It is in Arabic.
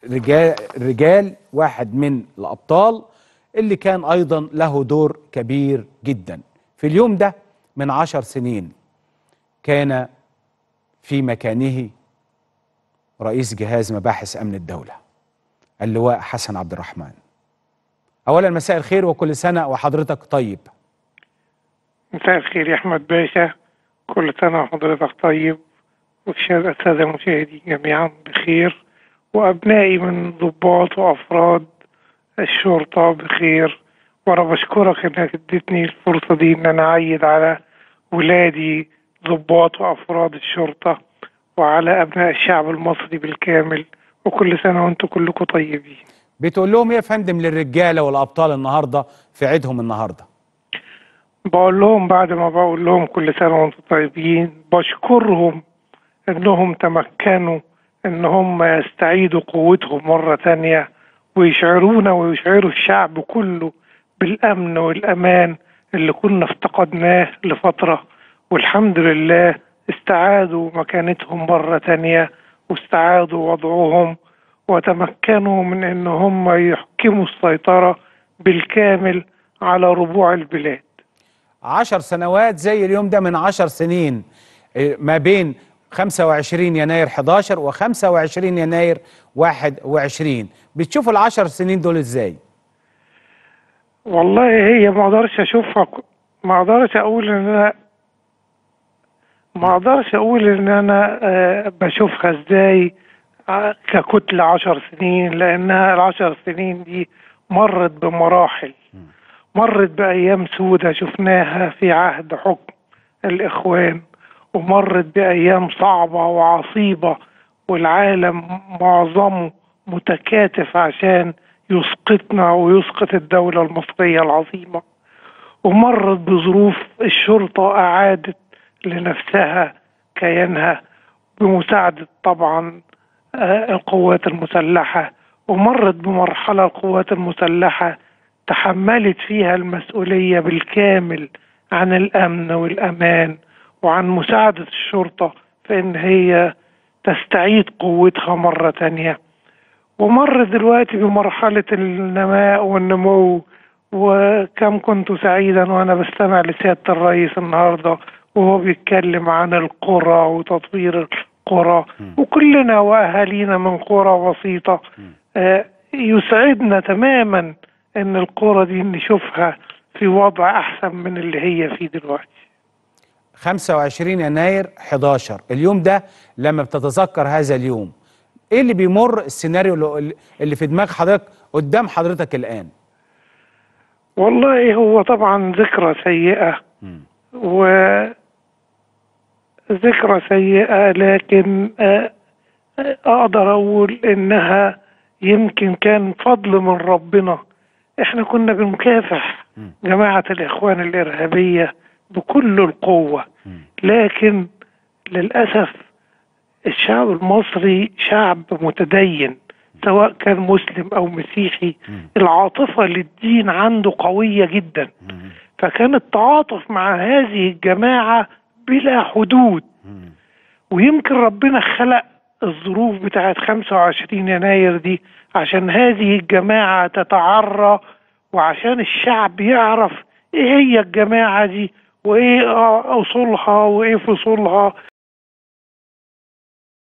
رجال واحد من الأبطال اللي كان أيضا له دور كبير جدا. في اليوم ده من 10 سنين كان في مكانه رئيس جهاز مباحث أمن الدولة اللواء حسن عبد الرحمن. أولا مساء الخير وكل سنة وحضرتك طيب. مساء الخير يا أحمد باشا، كل سنة وحضرتك طيب، والسادة المشاهدين جميعا بخير، وأبنائي من ضباط وأفراد الشرطة بخير. وأنا بشكرك إنك اديتني الفرصة دي إن أنا أعيد على ولادي ضباط وأفراد الشرطة وعلى أبناء الشعب المصري بالكامل، وكل سنة وأنتم كلكم طيبين. بتقول لهم إيه يا فندم للرجالة والأبطال النهاردة في عيدهم النهاردة؟ بقول لهم بعد ما بقول لهم كل سنة وانتم طيبين، بشكرهم انهم تمكنوا ان هم يستعيدوا قوتهم مرة تانية، ويشعرونا ويشعروا الشعب كله بالامن والامان اللي كنا افتقدناه لفترة، والحمد لله استعادوا مكانتهم مرة تانية واستعادوا وضعهم، وتمكنوا من ان هم يحكموا السيطرة بالكامل على ربوع البلاد. 10 سنوات زي اليوم ده من 10 سنين، ما بين 25 يناير 11 و25 يناير 21. بتشوفوا ال10 سنين دول ازاي؟ والله هي ما اقدرش اشوفها، ما اقدرش اقول ان انا بشوفها ازاي ككتلة 10 سنين، لانها ال10 سنين دي مرت بمراحل، مرت بأيام سودة شفناها في عهد حكم الإخوان، ومرت بأيام صعبة وعصيبة والعالم معظمه متكاتف عشان يسقطنا ويسقط الدولة المصرية العظيمة، ومرت بظروف الشرطة أعادت لنفسها كيانها بمساعدة طبعا القوات المسلحة، ومرت بمرحلة القوات المسلحة تحملت فيها المسؤولية بالكامل عن الأمن والأمان وعن مساعدة الشرطة في إن هي تستعيد قوتها مرة تانية، ومر دلوقتي بمرحلة النماء والنمو. وكم كنت سعيدا وأنا بستمع لسيادة الرئيس النهاردة وهو بيتكلم عن القرى وتطوير القرى، وكلنا وأهالينا من قرى بسيطة. يسعدنا تماما ان القرى دي نشوفها في وضع احسن من اللي هي فيه دلوقتي. 25 يناير 11 اليوم ده، لما بتتذكر هذا اليوم ايه اللي بيمر السيناريو اللي في دماغ حضرتك قدام حضرتك الان؟ والله هو طبعا ذكرى سيئة وذكرى سيئة، لكن اقدر اقول انها يمكن كان فضل من ربنا. احنا كنا بنكافح جماعة الاخوان الارهابية بكل القوة، لكن للأسف الشعب المصري شعب متدين سواء كان مسلم او مسيحي، العاطفة للدين عنده قوية جدا، فكان التعاطف مع هذه الجماعة بلا حدود. ويمكن ربنا خلق الظروف بتاعت 25 يناير دي عشان هذه الجماعة تتعرى، وعشان الشعب يعرف ايه هي الجماعة دي وايه اصولها وايه فصولها